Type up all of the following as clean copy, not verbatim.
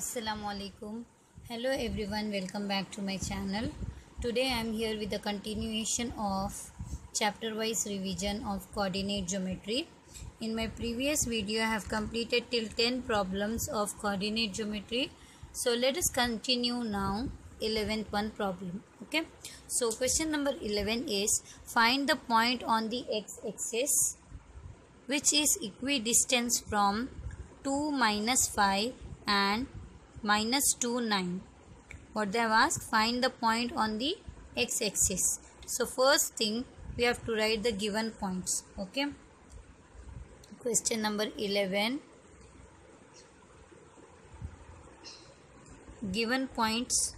Assalamualaikum. Hello everyone, welcome back to my channel. Today I am here with the continuation of chapter wise revision of coordinate geometry. In my previous video I have completed till 10 problems of coordinate geometry. So let us continue now 11th one problem. Okay. So question number 11 is find the point on the x-axis which is equidistant from 2 minus 5 and minus 2 9. What they have asked, find the point on the x-axis. So first thing we have to write the given points. Okay, question number 11, given points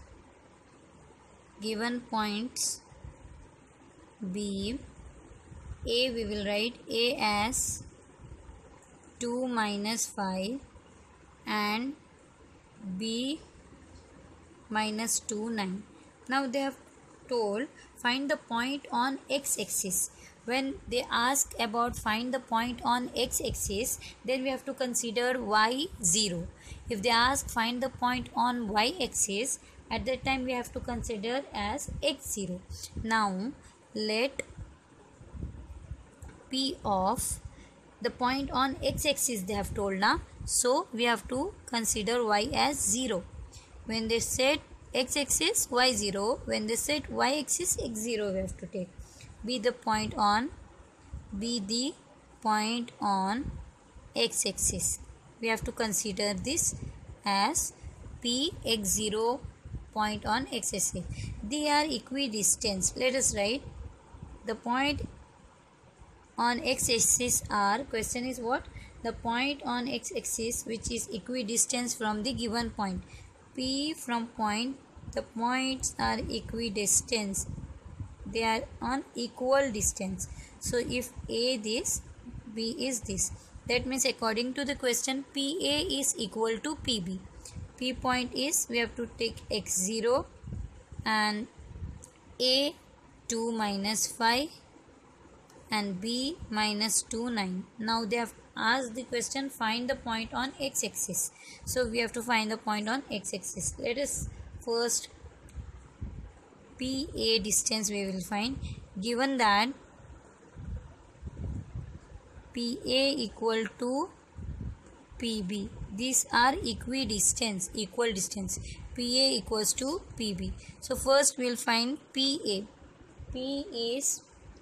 B. A, we will write A as 2 minus 5 and B minus 2 9. Now they have told find the point on x-axis. When they ask about find the point on x-axis, then we have to consider y0. If they ask find the point on y-axis, at that time we have to consider as x0. Now let P of the point on x-axis they have told now, so we have to consider y as 0. When they said x-axis, y0. When they said y-axis, x0 we have to take. Be the point on x-axis. We have to consider this as P x0 point on x-axis. They are equidistant. Let us write the point on x-axis are, question is what? The point on x-axis which is equidistant from the given point. P from point, the points are equidistant. They are on equal distance. So if A this, B is this. That means according to the question, PA is equal to PB. P point is, we have to take x0 and A 2 minus 5 and B minus 2 9. Now they have asked the question find the point on x-axis. So we have to find the point on x-axis. Let us first PA distance we will find. Given that PA equal to PB, these are equidistant, equal distance. PA equals to PB. So first we will find PA. P is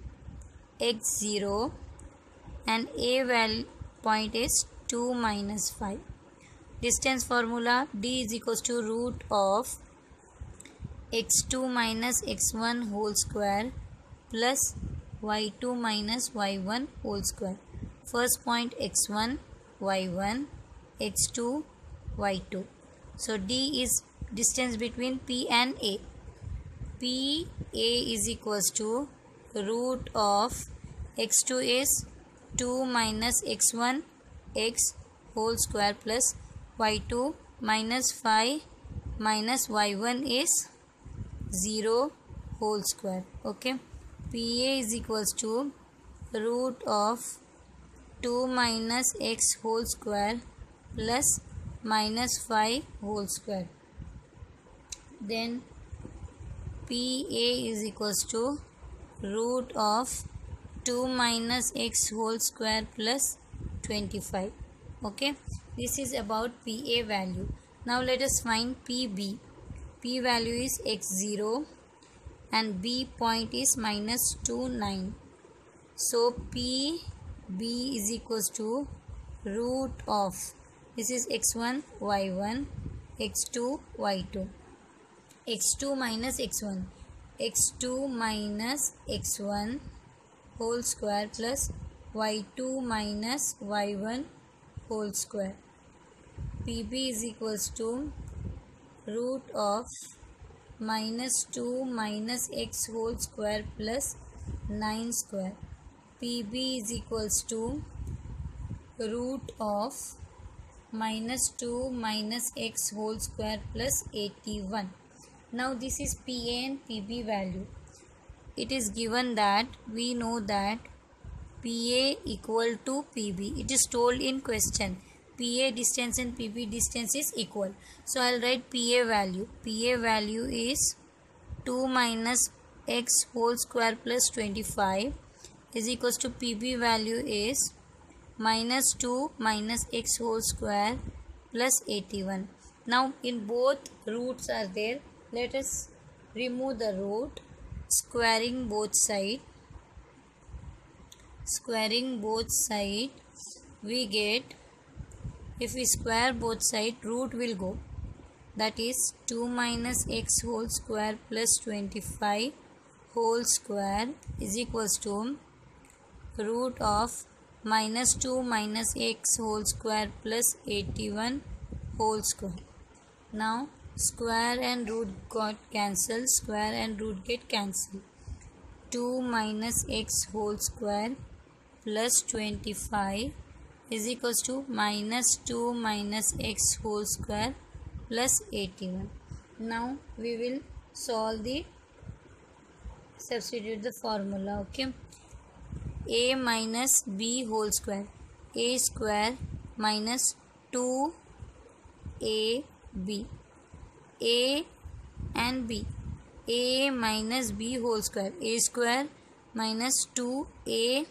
x0 and A value point is 2 minus 5. Distance formula, D is equals to root of x2 minus x1 whole square plus y2 minus y1 whole square. First point x1 y1, x2 y2. So D is distance between P and A. PA is equals to root of x2 is 2 minus x1 x whole square plus y2 minus 5 minus y1 is 0 whole square. Okay, PA is equals to root of 2 minus x whole square plus minus 5 whole square. Then PA is equals to root of 2 minus x whole square plus 25. Okay, this is about PA value. Now let us find PB. P value is x0 and B point is minus 2 9. So PB is equals to root of, this is x1 y1, x2 y2, x2 minus x1, x2 minus x1 whole square plus y2 minus y1 whole square. PB is equals to root of minus 2 minus x whole square plus 9 square. PB is equals to root of minus 2 minus x whole square plus 81. Now this is PA and PB value. It is given that we know that PA equal to PB. It is told in question PA distance and PP distance is equal. So I'll write PA value. PA value is 2 minus x whole square plus 25 is equals to PB value is minus 2 minus x whole square plus 81. Now in both roots are there. Let us remove the root, squaring both sides. Squaring both sides, we get, if we square both sides, root will go. That is 2 minus x whole square plus 25 whole square is equals to root of minus 2 minus x whole square plus 81 whole square. Now square and root got cancelled. Square and root get cancelled. 2 minus x whole square plus 25 is equals to minus 2 minus x whole square plus 81. Now we will substitute the formula. Okay, a minus b whole square, a square minus 2ab, a and b, a minus b whole square, a square minus 2ab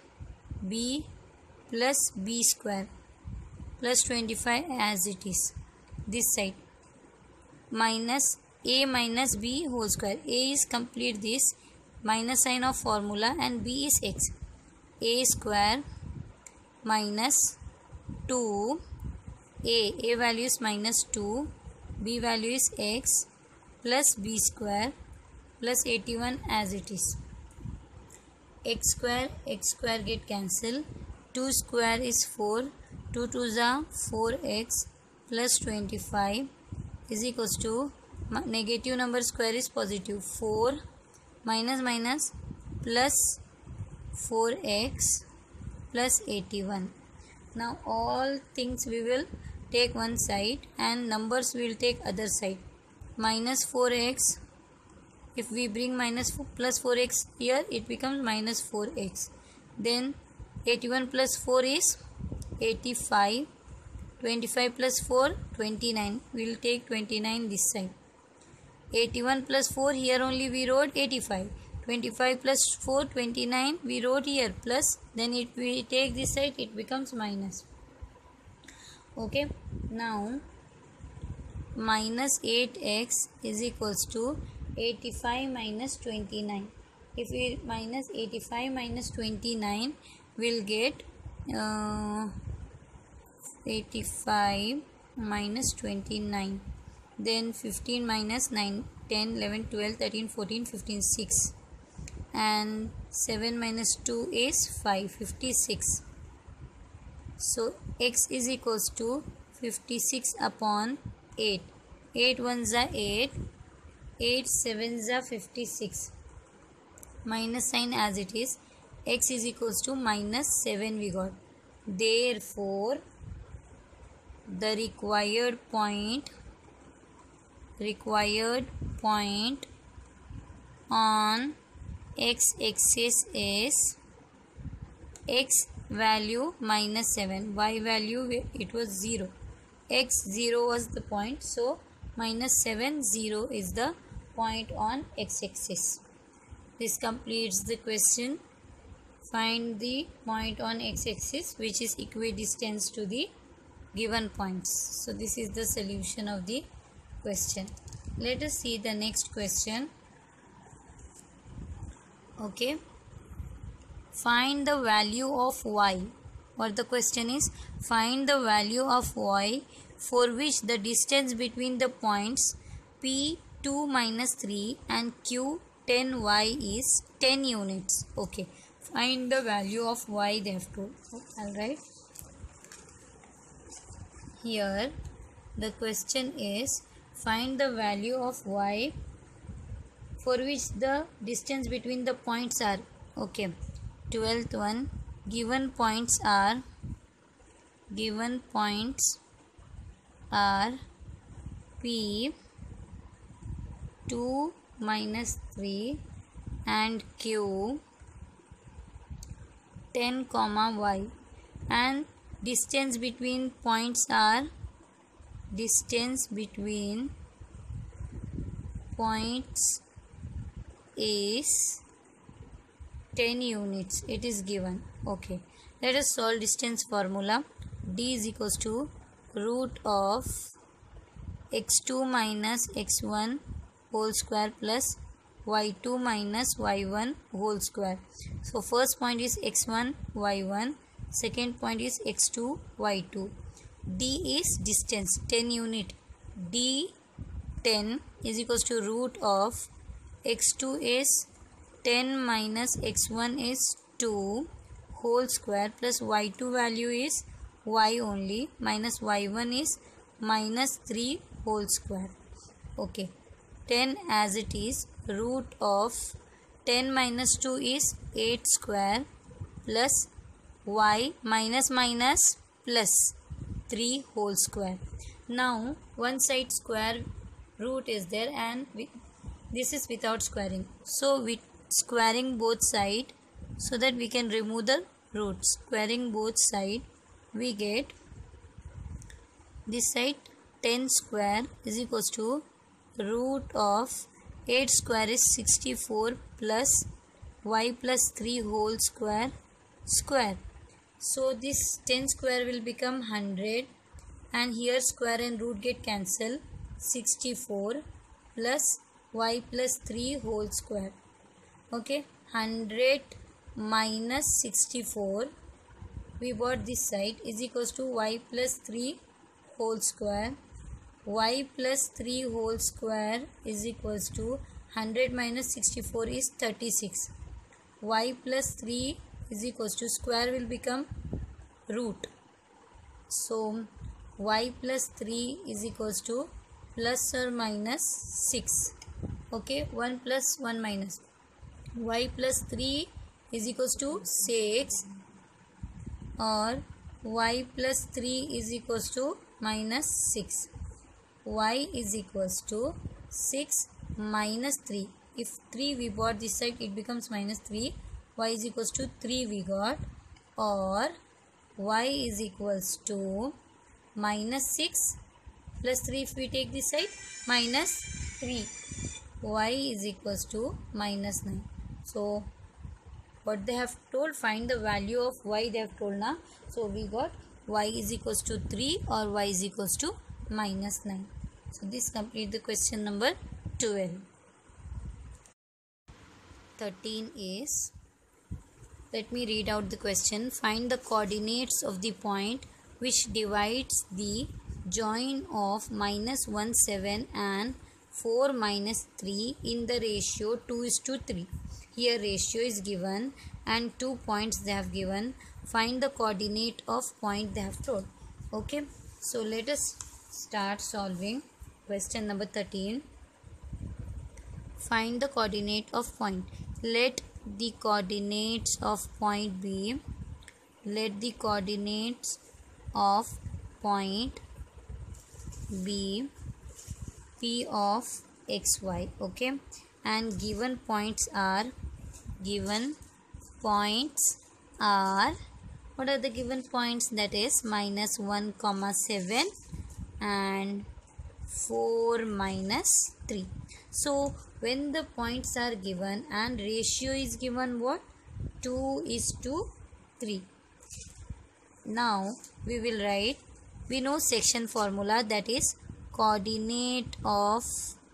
plus b square plus 25 as it is. This side minus a minus b whole square. A is complete this minus sign of formula and b is x. A square minus 2, a value is minus 2, b value is x plus b square plus 81 as it is. X square get cancelled. 2 square is 4, 2 2s are 4x plus 25 is equals to negative number square is positive, 4 minus minus plus 4x plus 81. Now all things we will take one side and numbers we will take other side. Minus 4x, if we bring plus 4x here, it becomes minus 4x. Then 81 plus 4 is 85. 25 plus 4, 29. We will take 29 this side. 81 plus 4, here only we wrote 85. 25 plus 4, 29. We wrote here plus. Then we take this side, it becomes minus. Okay. Now minus 8x is equals to 85 minus 29. If we minus 85 minus 29, we'll get 85 minus 29. Then 15 minus 9, 10, 11, 12, 13, 14, 15, 6. And 7 minus 2 is 5, 56. So x is equals to 56 upon 8. 8 ones are 8. 8 sevens are 56. Minus sign as it is. X is equals to minus 7 we got. Therefore, the required point on x-axis is x value minus 7, y value it was 0, x 0 was the point, so minus 7, 0 is the point on x-axis. This completes the question. Find the point on x-axis which is equidistant to the given points. So this is the solution of the question. Let us see the next question. Okay, find the value of y. What the question is, find the value of y for which the distance between the points P2 minus 3 and Q10y is 10 units. Okay, find the value of y therefore. I'll write here. The question is, find the value of y for which the distance between the points are. Okay, 12th one, given points are P 2 minus 3 and Q 10 comma y, and distance between points are, distance between points is 10 units. It is given. Okay, let us solve distance formula. D is equals to root of x2 minus x1 whole square plus y2 minus y1 whole square. So first point is x1 y1, second point is x2 y2. D is distance, 10 unit. D 10 is equals to root of x2 is 10 minus x1 is 2 whole square plus y2 value is y only minus y1 is minus 3 whole square. Okay, 10 as it is, root of 10 minus 2 is 8 square plus y minus minus plus 3 whole square. Now one side square root is there and this is without squaring. So with squaring both side so that we can remove the roots. Squaring both side we get this side 10 square is equals to root of 8 square is 64 plus y plus 3 whole square square. So this 10 square will become 100 and here square and root get cancelled. 64 plus y plus 3 whole square. Okay, 100 minus 64 we brought this side is equals to y plus 3 whole square. Y plus 3 whole square is equals to 100 minus 64 is 36. Y plus 3 is equals to square will become root. So y plus 3 is equals to plus or minus 6. Okay, 1 plus 1 minus. Y plus 3 is equals to 6 or y plus 3 is equals to minus 6. Y is equals to 6 minus 3. If 3 we brought this side it becomes minus 3. Y is equals to 3 we got, or y is equals to minus 6 plus 3 if we take this side minus 3. Y is equals to minus 9. So what they have told, find the value of y they have told now. So we got y is equals to 3 or y is equals to minus 9. So this complete the question number 12. 13 is, let me read out the question. Find the coordinates of the point which divides the join of minus 1 7 and 4 minus 3 in the ratio 2:3. Here ratio is given and 2 points they have given. Find the coordinate of point they have told. Okay, so let us start solving question number 13. Find the coordinate of point. Let the coordinates of point be, let the coordinates of point be p of xy. Okay, and given points are, what are the given points? That is minus 1 comma 7 and 4 minus 3. So when the points are given and ratio is given, what? 2:3. Now we will write, we know section formula, that is coordinate of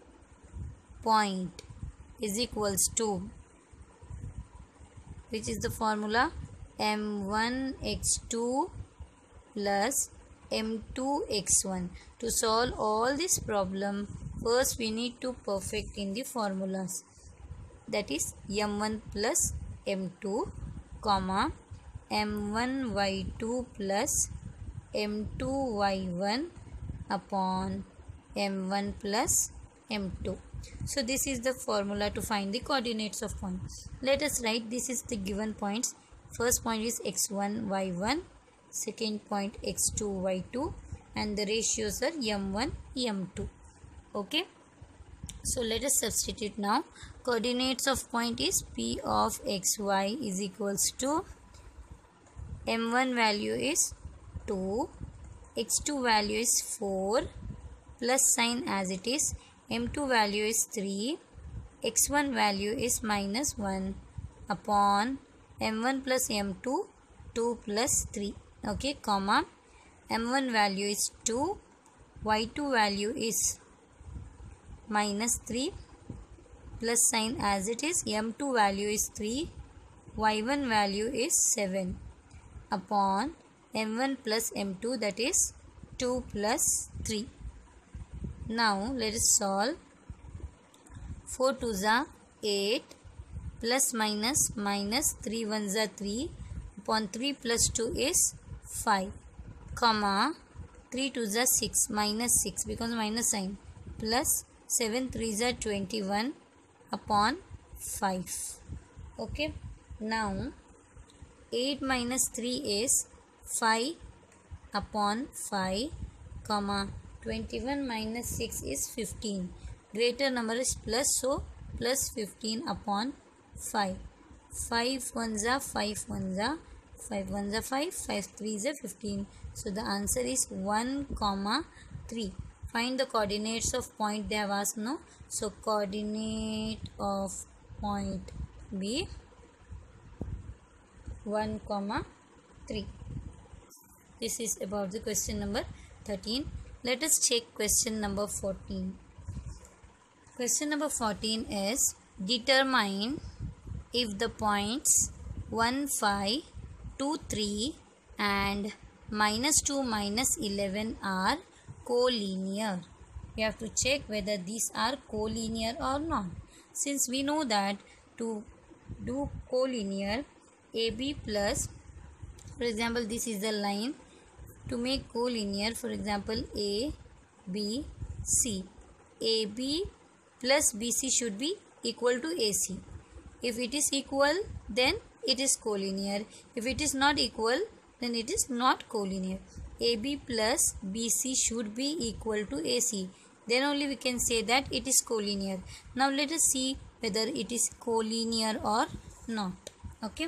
point is equals to, which is the formula, m1 x2 plus m2 x1. To solve all this problem, first we need to perfect in the formulas, that is m1 plus m2 comma m1 y2 plus m2 y1 upon m1 plus m2. So this is the formula to find the coordinates of points. Let us write, this is the given points. First point is x1 y1, second point x2 y2, and the ratios are m1 m2. Okay, so let us substitute now. Coordinates of point is p of xy is equals to, m1 value is m2, x2 value is 4 plus sign as it is, m2 value is 3, x1 value is minus 1 upon m1 plus m2, 2 plus 3. Okay, comma, m1 value is 2, y2 value is minus 3 plus sign as it is, m2 value is 3, y1 value is 7 upon m1 plus m2, that is 2 plus 3. Now let us solve. 4 2s are 8 plus minus minus 3 1s are 3 upon 3 plus 2 is 5, comma 3 2s are 6 minus 6 because minus sign, plus 7 3s are 21 upon 5. Okay, now 8 minus 3 is 5 upon 5, comma 21 minus 6 is 15. Greater number is plus, so plus 15 upon 5. 5 1s are 5 1s are 5 1s are 5, 5 3s are 15. So the answer is 1, 3. Find the coordinates of point they have asked, no? So coordinate of point B 1, 3. This is about the question number 13. Let us check question number 14. Question number 14 is, determine if the points 1, 5, 2, 3 and minus 2, minus 11 are collinear. We have to check whether these are collinear or not. Since we know that to do collinear, AB plus, for example, this is the line. To make collinear, for example, A, B, C. AB plus BC should be equal to AC. If it is equal, then it is collinear. If it is not equal, then it is not collinear. AB plus BC should be equal to AC. Then only we can say that it is collinear. Now let us see whether it is collinear or not. Okay.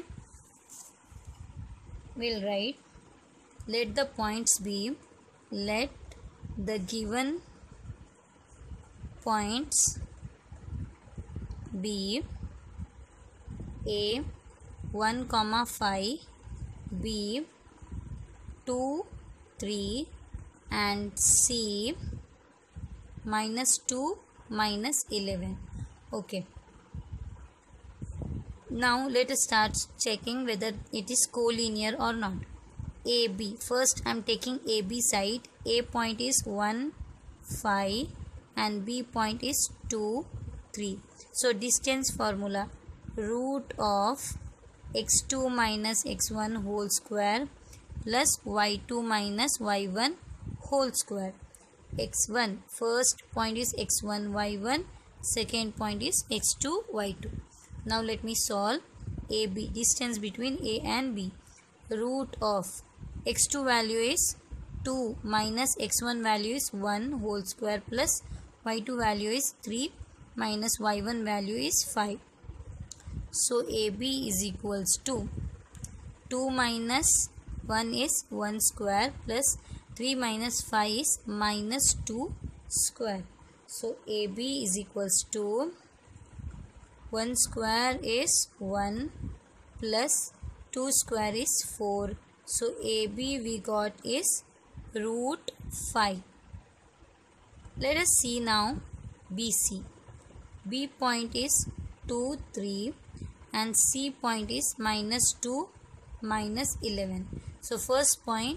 We'll write, let the points be, let the given points be A 1, 5, B 2, 3 and C minus 2, minus 11. Okay. Now let us start checking whether it is collinear or not. AB. First I am taking AB side. A point is 1, 5 and B point is 2, 3. So distance formula, root of x2 minus x1 whole square plus y2 minus y1 whole square. x1, first point is x1 y1, second point is x2 y2. Now let me solve. AB, distance between A and B. Root of x2 value is 2 minus x1 value is 1 whole square plus y2 value is 3 minus y1 value is 5. So AB is equals to 2 minus 1 is 1 square plus 3 minus 5 is minus 2 square. So AB is equals to 1 square is 1 plus 2 square is 4. So AB we got is root 5. Let us see now BC. B point is 2, 3 and C point is minus 2, minus 11. So first point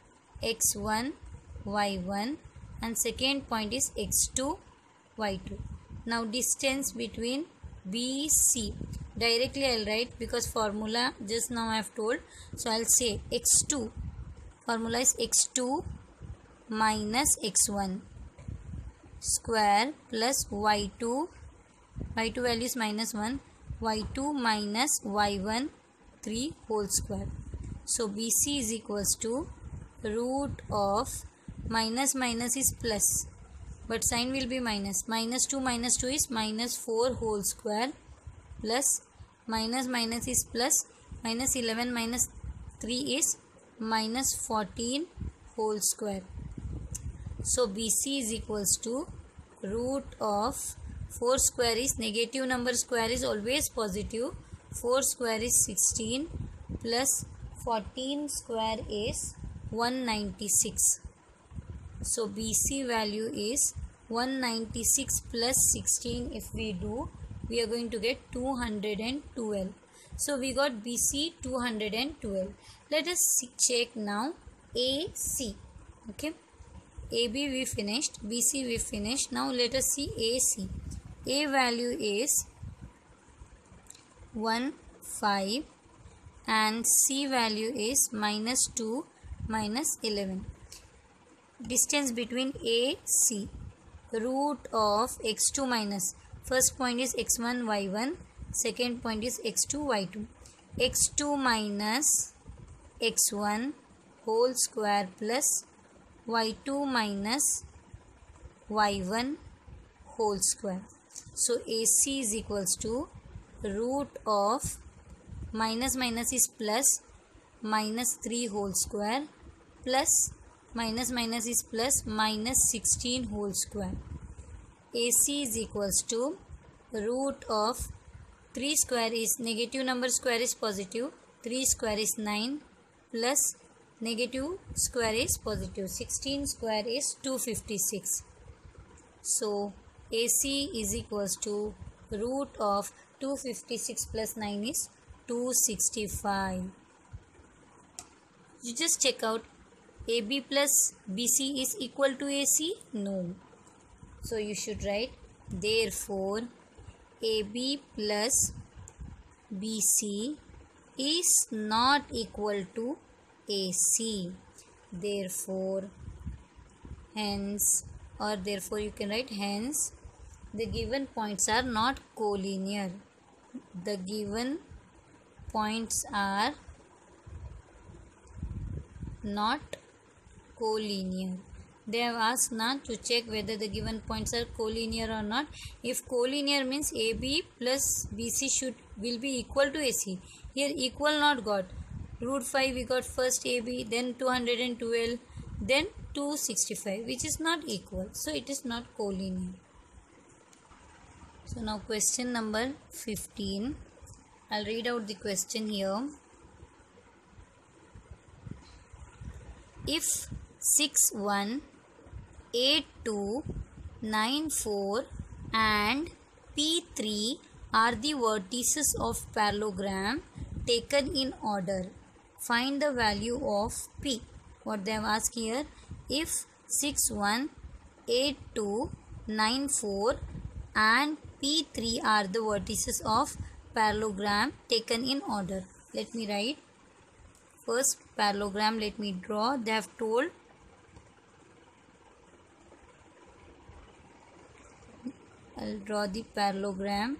x1, y1 and second point is x2, y2. Now distance between BC. Directly I will write because formula just now I have told. So I will say x2. Formula is x2 minus x1 square plus y2. y2 value is minus 1. y2 minus y1 3 whole square. So BC is equals to root of minus minus is plus, but sign will be minus. Minus 2 is minus 4 whole square plus minus minus is plus, minus 11 minus 3 is minus 14 whole square. So BC is equals to root of 4 square is negative number square is always positive. 4 square is 16 plus 14 square is 196. So BC value is 196 plus 16. If we do, we are going to get 212. So we got BC 212. Let us check now AC. Okay, AB we finished, BC we finished. Now let us see AC. A value is 1, 5 and C value is minus 2, minus 11. Distance between A, C. Root of x2 minus. First point is x1, y1. Second point is x2, y2. x2 minus x1 whole square plus y2 minus y1 whole square. So AC is equals to root of minus minus is plus, minus 3 whole square plus minus minus is plus, minus 16 whole square. AC is equals to root of 3 square is negative number square is positive, 3 square is 9 plus negative square is positive, 16 square is 256. So AC is equals to root of 256 plus 9 is 265. You just check out, AB plus BC is equal to AC? No. So you should write, therefore AB plus BC is not equal to AC. Therefore, hence, or therefore you can write hence, the given points are not collinear. The given points are not collinear. They have asked now to check whether the given points are collinear or not. If collinear means AB plus BC will be equal to AC. Here equal not got. Root 5 we got first AB, then 212, then 265, which is not equal. So it is not collinear. So now question number 15. I'll read out the question here. If 6, 1, 8, 2, 9, 4 and P3 are the vertices of parallelogram taken in order, find the value of P. What they have asked here, if 6, 1, 8, 2, 9, 4 and P3 are the vertices of parallelogram taken in order. Let me write. First parallelogram, let me draw. They have told I'll draw the parallelogram.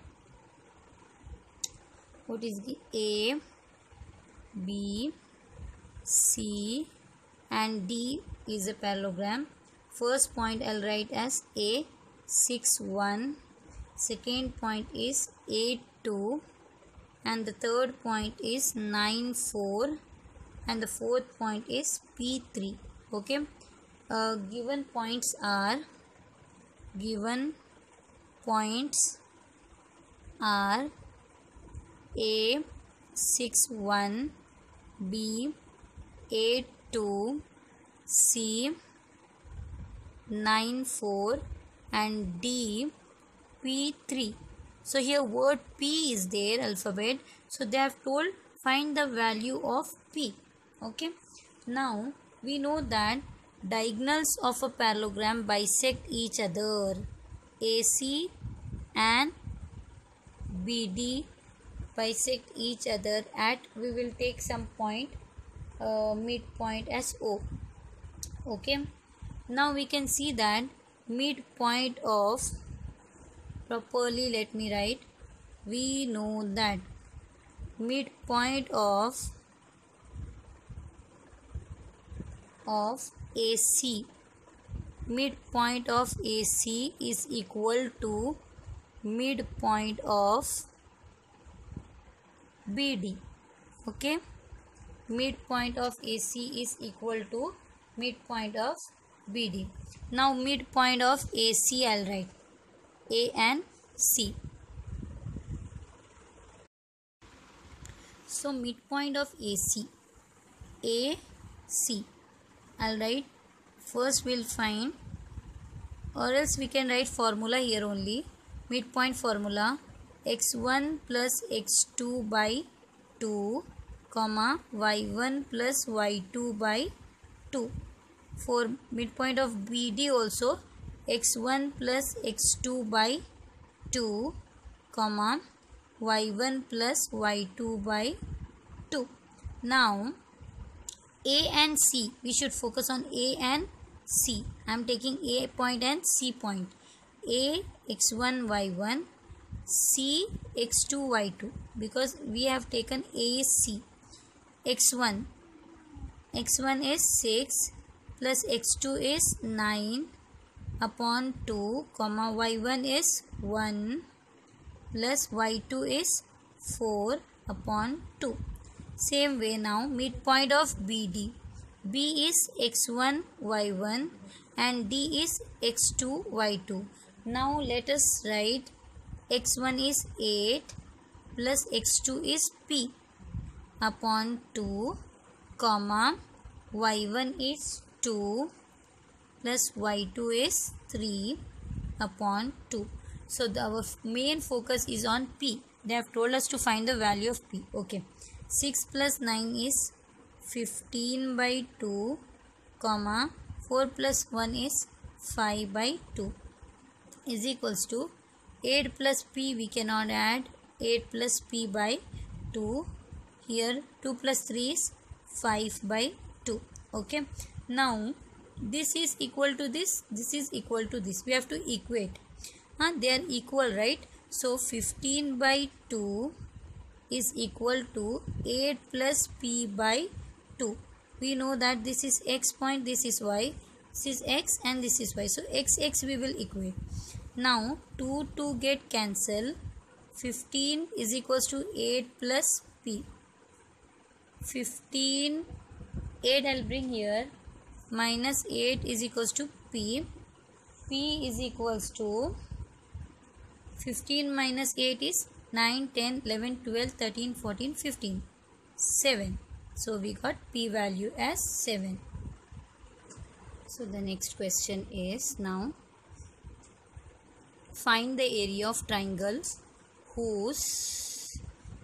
What is the A, B, C and D is a parallelogram. First point I'll write as A, 6, 1. Second point is 8, 2. And the third point is 9, 4. And the fourth point is P3. Okay. Given points are A, 6, 1, B, 8, 2, C, 9, 4 and D, P3. So here word P is there, alphabet. So they have told find the value of P. Okay. Now we know that diagonals of a parallelogram bisect each other. AC and BD bisect each other at, we will take some point, midpoint as O. Okay. Now we can see that midpoint of, properly let me write, we know that midpoint of AC, midpoint of AC is equal to midpoint of BD. Okay, midpoint of AC is equal to midpoint of BD. Now midpoint of AC I'll write A and C. So midpoint of AC I'll write. First we'll find, or else we can write formula here only. Midpoint formula x1 plus x2 by 2 comma y1 plus y2 by 2. For midpoint of BD also x1 plus x2 by 2 comma y1 plus y2 by 2. Now A and C, we should focus on A and C. I am taking A point and C point. A x1 y1, C x2 y2, because we have taken AC. x1 is 6 plus x2 is 9 upon 2 comma y1 is 1 plus y2 is 4 upon 2. Same way now midpoint of BD. B is x1 y1 and D is x2 y2. Now let us write x1 is 8 plus x2 is P upon 2 comma y1 is 2 plus y2 is 3 upon 2. So our main focus is on P. They have told us to find the value of P. Okay. 6 plus 9 is 15 by 2 comma 4 plus 1 is 5 by 2 is equals to 8 plus P we cannot add, 8 plus P by 2. Here 2 plus 3 is 5 by 2. Okay. Now this is equal to this is equal to this. We have to equate. They are equal, right? So 15 by 2 is equal to 8 plus P by 2. We know that this is X point, this is Y, this is X and this is Y. So X we will equate. Now 2 get cancel. 15 is equals to 8 plus P. 15, 8 I'll bring here, minus 8 is equals to P. P is equals to 15 minus 8 is 9, 10, 11, 12, 13, 14, 15. 7. So we got P value as 7. So the next question is now find the area of triangle whose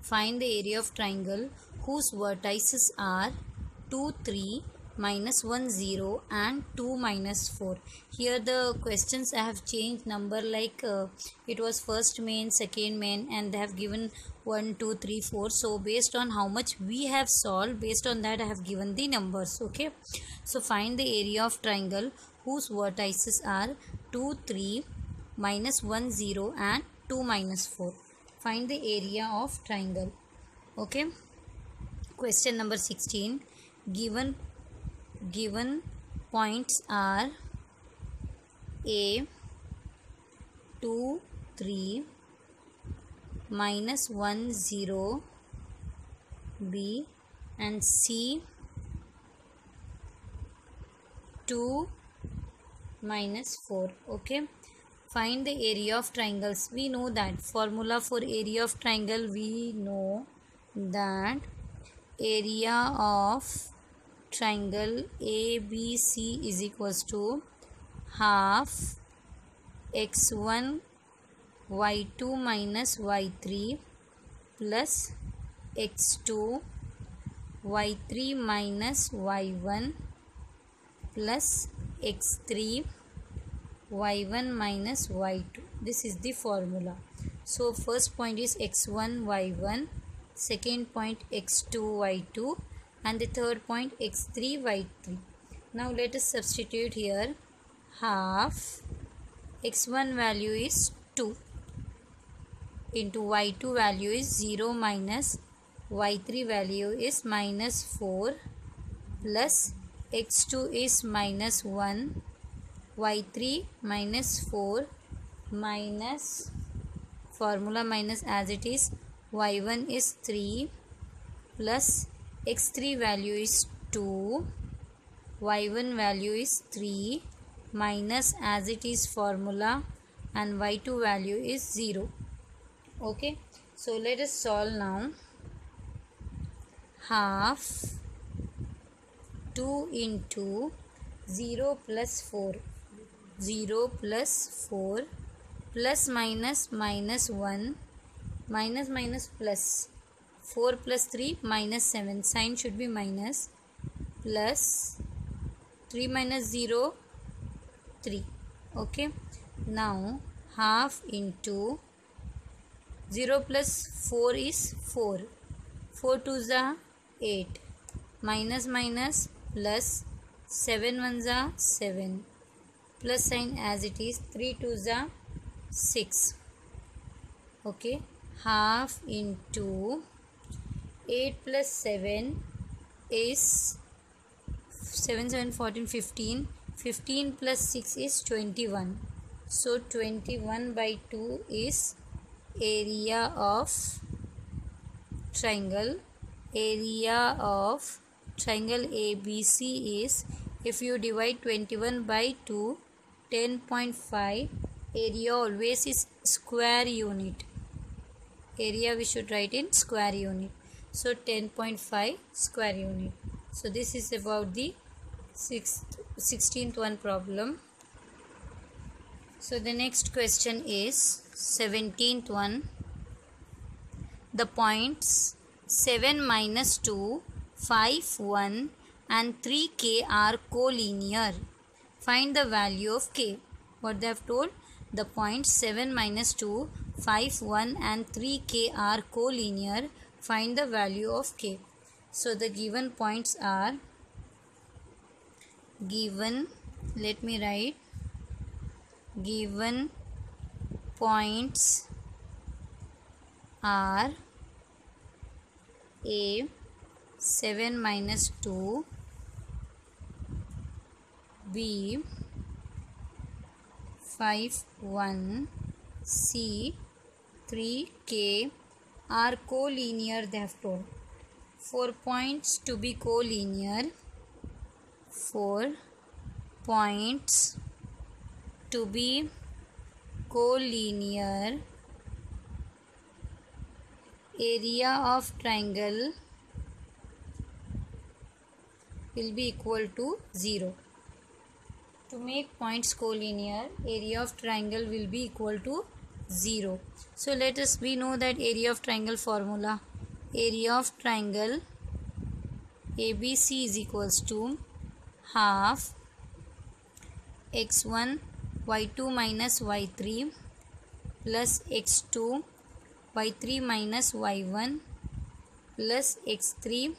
vertices are 2, 3, minus 1, 0 and 2, minus 4. Here the questions I have changed number, like it was first main, second main, and they have given 1, 2, 3, 4. So based on how much we have solved, based on that I have given the numbers. Okay. So find the area of triangle whose vertices are 2, 3, minus 1, 0 and 2, minus 4. Find the area of triangle. Okay. Question number 16. Given points are A, 2, 3, minus 1, 0, B and C, 2, minus 4. Okay. Find the area of triangles. We know that formula for area of triangle, we know that area of triangle ABC is equals to half x1 y2 minus y3 plus x2 y3 minus y1 plus x3 y1 minus y2. This is the formula. So first point is x1 y1, second point x2 y2 and the third point x3 y3. Now let us substitute here. Half x1 value is 2 into y2 value is 0 minus y3 value is minus 4 plus x2 is minus 1, y3 minus 4 minus formula minus as it is y1 is 3 plus x3 value is 2, y1 value is 3 minus as it is formula, and y2 value is 0. Okay, so let us solve now. Half 2 into 0 plus 4, 0 plus 4 plus minus minus 1 minus minus plus 4 plus 3 minus 7, sign should be minus, plus 3 minus 0 3. Okay, now half into 0 plus 4 is 4, 4 2s are 8, minus minus plus 7 1s are 7, plus sign as it is, 3 2s are 6. Okay, half into 8 plus 7 is 7 7 14 15, 15 plus 6 is 21. So 21 by 2 is area of triangle. Area of triangle ABC is, if you divide 21 by 2, 10.5. Area always is square unit. Area we should write in square unit. So 10.5 square unit. So this is about the 16th one problem. So the next question is 17th one. The points 7 minus 2, 5, 1 and 3k are collinear. Find the value of k. What they have told? The points 7 minus 2, 5, 1 and 3k are collinear. Find the value of k. So the given points are given, let me write, given points are A 7 minus 2, B 5 1, C 3k are collinear. They have told 4 points to be collinear. 4 points to be collinear. Area of triangle will be equal to 0. To make points collinear, area of triangle will be equal to 0. So we know that area of triangle formula. Area of triangle ABC is equals to half x1 y2 minus y3 plus x2 y3 minus y1 plus x3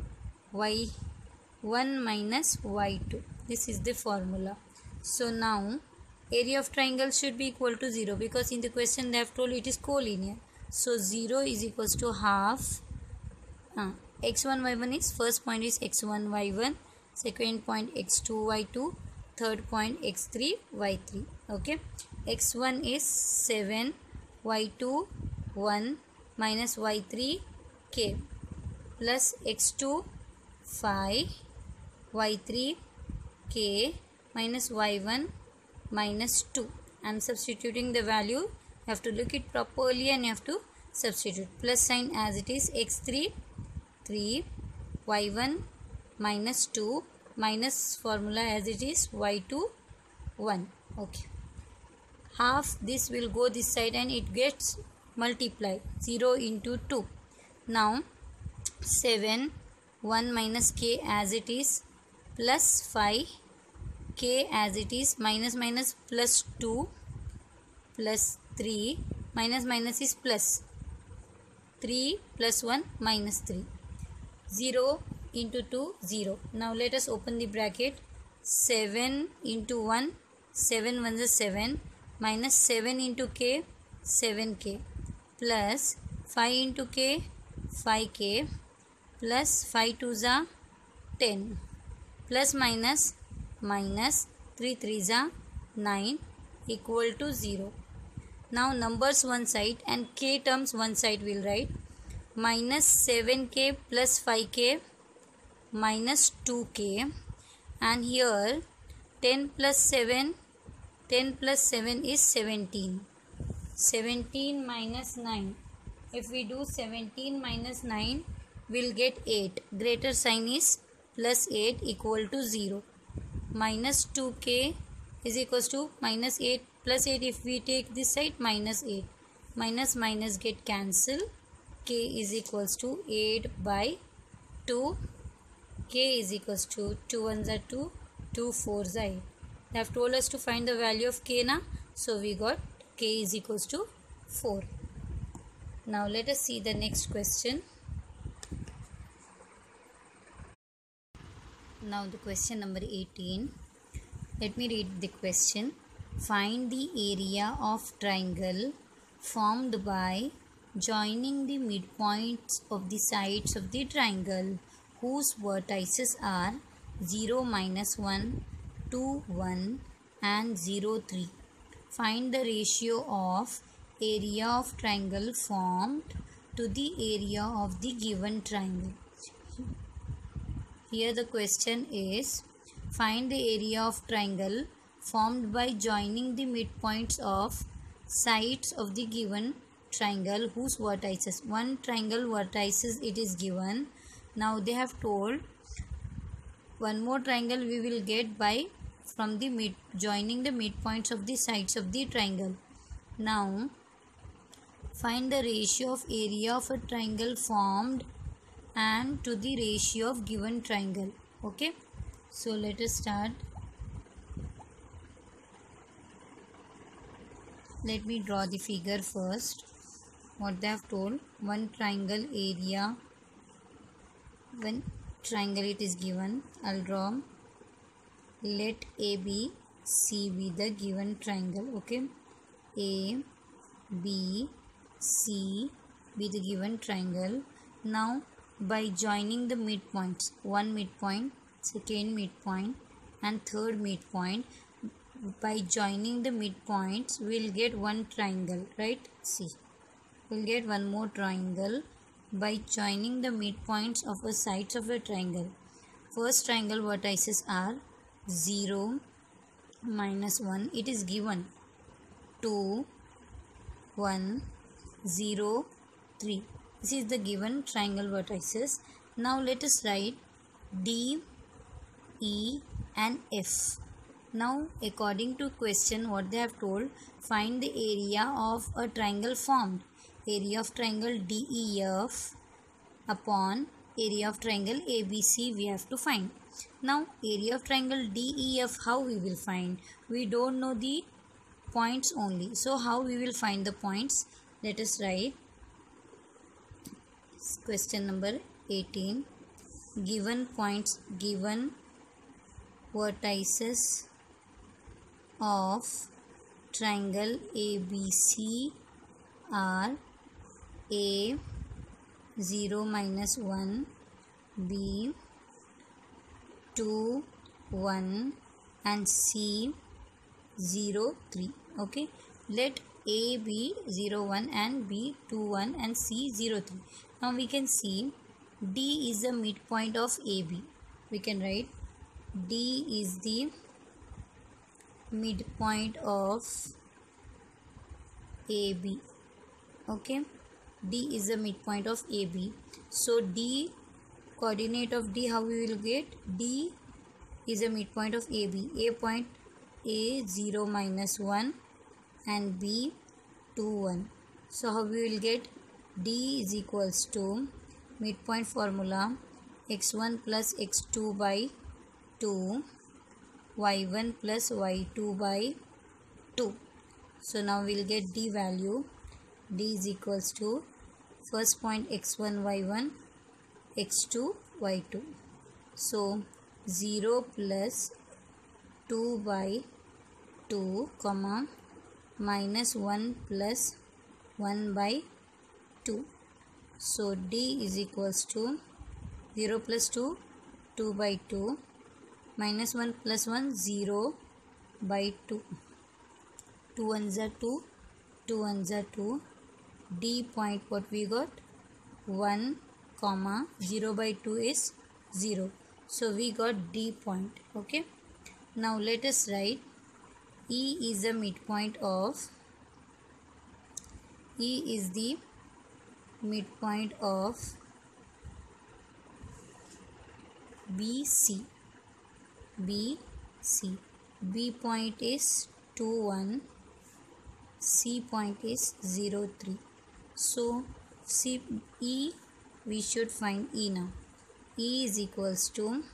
y1 minus y2. This is the formula. So now area of triangle should be equal to 0 because in the question they have told it is collinear. So 0 is equals to half x1 y1 is, first point is x1 y1, second point x2 y2, third point x3 y3. Okay, x1 is 7, y2 1 minus y3 k plus x2 5, y3 k minus y1 minus 2. I am substituting the value. You have to look it properly and you have to substitute. Plus sign as it is, x3 3, y1 minus 2 minus formula as it is, y2 1. Okay, half this will go this side and it gets multiplied, 0 into 2. Now 7 1 minus k as it is, plus 5 k as it is, minus minus plus 2 plus 3, minus minus is plus 3 plus 1 minus 3, 0 into 2 0. Now let us open the bracket. 7 into 1, 7 1 is 7, minus 7 into k 7k, plus 5 into k 5k, plus 5 2s are 10, plus minus minus 3 3s are 9, equal to 0. Now numbers one side and k terms one side will write. Minus 7k plus 5k minus 2k, and here 10 plus 7 is 17. 17 minus 9. If we do 17 minus 9, we'll get 8. Greater sign is plus 8 equal to 0. Minus 2k is equals to minus 8 plus 8. If we take this side, minus 8. Minus minus get cancelled. K is equals to 8 by 2. K is equals to 2 ones are 2, 2 fours are 8. They have told us to find the value of k na, so we got k is equals to 4. Now let us see the next question. Now the question number 18. Let me read the question. Find the area of triangle formed by joining the midpoints of the sides of the triangle whose vertices are 0, minus 1, 2, 1 and 0, 3. Find the ratio of area of triangle formed to the area of the given triangle. Here the question is, find the area of triangle formed by joining the midpoints of sides of the given triangle whose vertices. One triangle vertices it is given. Now they have told one more triangle we will get by from the joining the midpoints of the sides of the triangle. Now find the ratio of area of a triangle formed and to the ratio of given triangle. Okay, so let us start. Let me draw the figure first. What they have told, one triangle area, one triangle it is given. I'll draw. Let A, B, C be the given triangle. Okay, A, B, C be the given triangle. Now by joining the midpoints, one midpoint, second midpoint and third midpoint, by joining the midpoints we'll get one triangle, right? See, we'll get one more triangle by joining the midpoints of the sides of a triangle. First triangle vertices are 0, minus 1, it is given, 2, 1, 0, 3. This is the given triangle vertices. Now let us write D, E and F. Now according to question, what they have told, find the area of a triangle formed. Area of triangle DEF upon area of triangle ABC we have to find. Now area of triangle DEF, how we will find? We don't know the points only. So how we will find the points? Let us write. Question number 18. Given points, given vertices of triangle ABC are A 0 minus 1, B 2 1 and C 0 3. Okay, let A be 0 1 and B 2 1 and C 0 3. Now we can see D is the midpoint of AB. We can write D is the midpoint of AB. Okay, D is the midpoint of AB. So D, coordinate of D, how we will get? D is the midpoint of AB. A point, A 0 minus 1 and B 2 1. So how we will get? D is equals to midpoint formula x1 plus x2 by 2, y1 plus y2 by 2. So now we'll get D value. D is equals to first point x1 y1, x2 y2. So 0 plus 2 by 2 comma minus 1 plus 1 by 2. So D is equals to 0 plus 2, 2 by 2, minus 1 plus 1, 0 by 2. 2 ones are 2, 2 ones are 2. D point, what we got? 1 comma 0 by 2 is 0. So we got D point. Okay. Now let us write E is the midpoint of BC. B point is 2, 1. C point is 0, 3. So E, we should find E now. E is equals to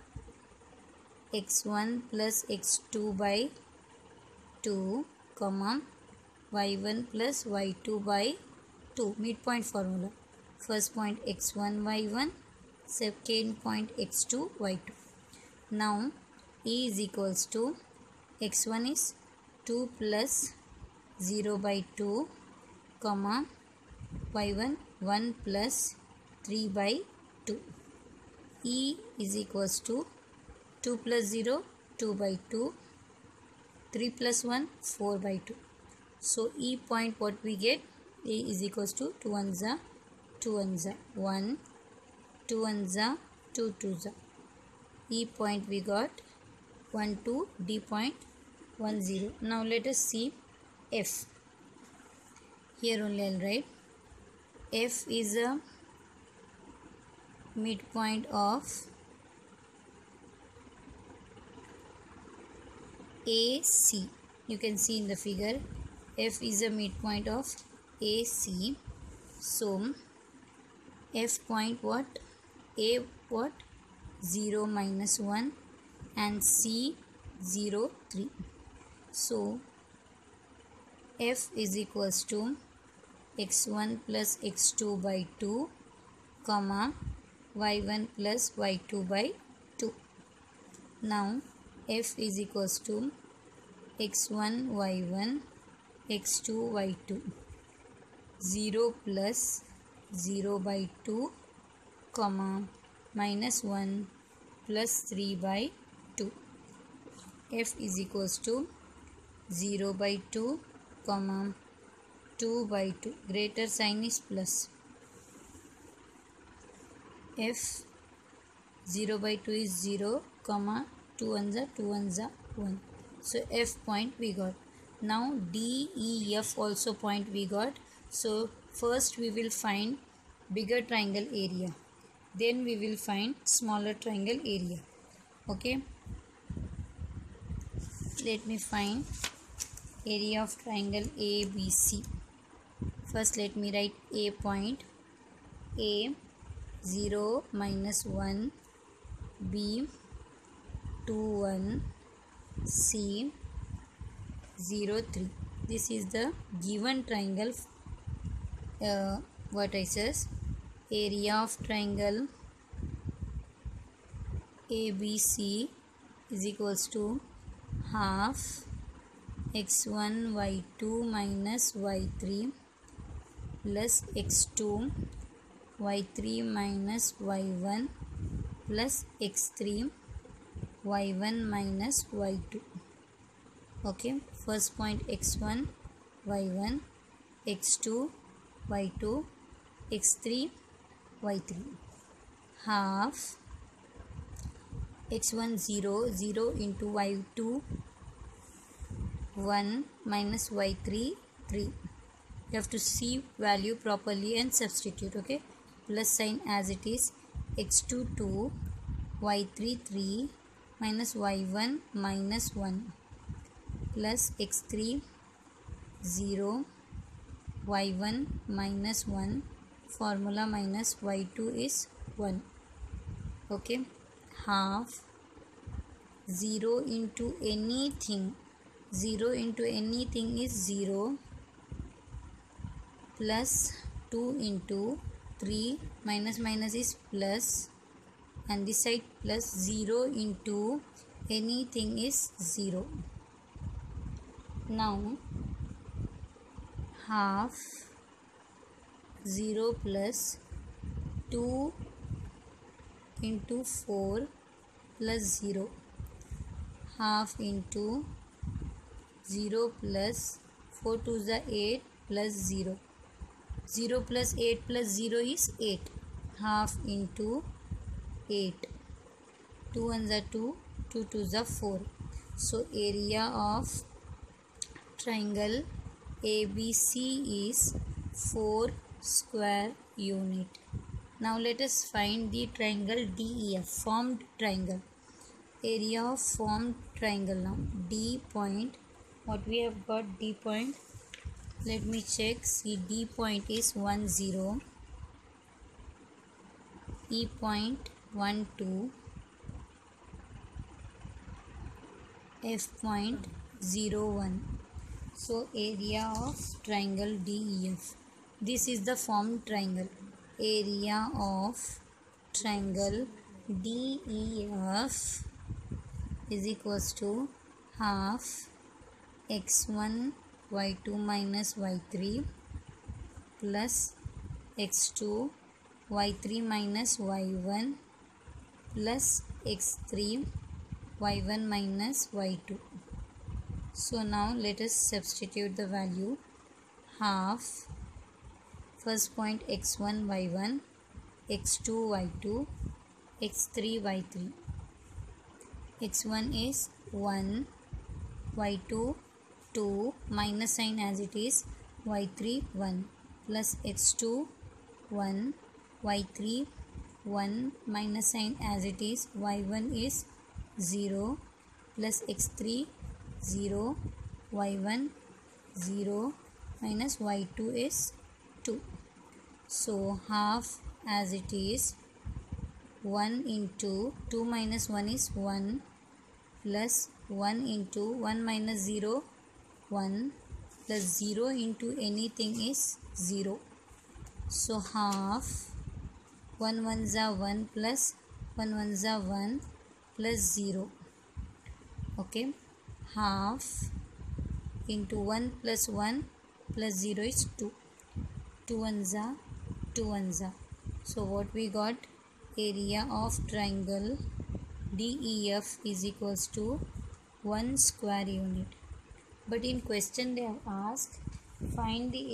x1 plus x2 by 2, comma y1 plus y2 by 2. Midpoint formula. First point x1 y1, second point x2 y2. Now E is equals to x1 is 2 plus 0 by 2, comma y1 1 plus 3 by 2. E is equals to 2 plus 0 2 by 2, 3 plus 1 4 by 2. So E point what we get, E is equals to 2 ones are 2 ones are 1, 2 ones are 2 twos are. E point we got 1 2, D point 1 0. Now let us see F. Here only I'll write F is a midpoint of AC. You can see in the figure F is a midpoint of AC. So F point what? A what? 0 minus 1 and C 0 3. So F is equals to x1 plus x2 by 2, comma y1 plus y2 by 2. Now F is equals to x1 y1 x2 y2, 0 plus 0 by 2, comma minus 1 plus 3 by 2. F is equals to 0 by 2, comma 2 by 2. Greater sign is plus. F 0 by 2 is 0, comma 2 ones are 2 ones are 1. So F point we got. Now D, E, F also point we got. So first we will find bigger triangle area. Then we will find smaller triangle area. Okay. Let me find area of triangle ABC. First let me write A point. A 0 minus 1, B 2 1, C 0 3. This is the given triangle vertices. Area of triangle ABC is equals to half x1 y2 minus y3 plus x2 y3 minus y1 plus x3 y1 minus y2. Okay, first point x1 y1, x2 y2, x3 y3. Half x1 0 0 into y2 1 minus y3 3. You have to see value properly and substitute. Okay, plus sign as it is. X2 2, y3 3 minus y1 minus 1 plus x3 0, y1 minus 1, formula minus y2 is 1. Okay, half 0 into anything, 0 into anything is 0, plus 2 into 3, minus minus is plus, and this side plus 0 into anything is 0. Now half 0 plus 2 into 4 plus 0, half into 0 plus 4 to the 8 plus 0, 0 plus 8 plus 0 is 8, half into 8 2 ones are 2, 2 twos are 4. So area of triangle ABC is 4 square unit. Now let us find the triangle DEF, formed triangle. Area of formed triangle. Now D point, what we have got, D point, let me check. See, D point is 1 0, E point 1 2, F point 0 1. So area of triangle DEF, this is the formed triangle. Area of triangle DEF is equals to half x1 y2 minus y3 plus x2 y3 minus y1 plus x3 y1 minus y2. So now let us substitute the value. Half, first point x1 y1, x2 y2, x3 y3. x1 is 1, y2 2, minus sign as it is, y3 1, plus x2 1, y3 1, minus sign as it is, y1 is 0, plus x3 0, y1 0, minus y2 is 2. So half as it is, 1 into 2 minus 1 is 1, plus 1 into 1 minus 0 1, plus 0 into anything is 0. So half, 1 ones are 1 plus 1 ones are 1 plus 0. Okay, half into 1 plus 1 plus 0 is 2. 2 ones are 2 ones are. So what we got, area of triangle DEF is equals to 1 square unit. But in question they have asked, find the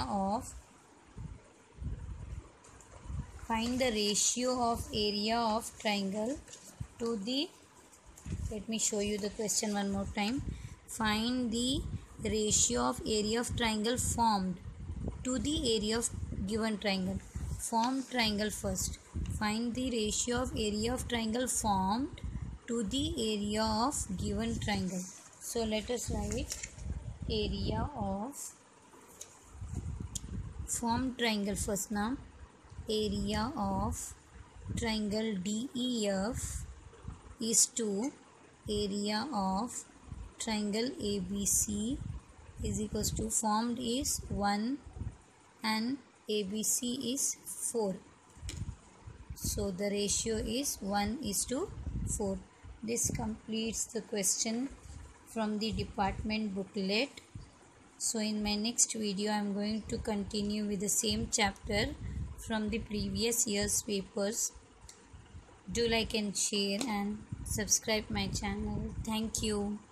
ratio of area of triangle to the, let me show you the question one more time. Find the ratio of area of triangle formed to the area of given triangle. Formed triangle first. Find the ratio of area of triangle formed to the area of given triangle. So let us write area of formed triangle first. Now area of triangle DEF is 2, area of triangle ABC is equals to, formed is 1 and ABC is 4. So the ratio is 1:4. This completes the question from the department booklet. So in my next video I am going to continue with the same chapter from the previous year's papers. Do like and share and subscribe my channel. Thank you.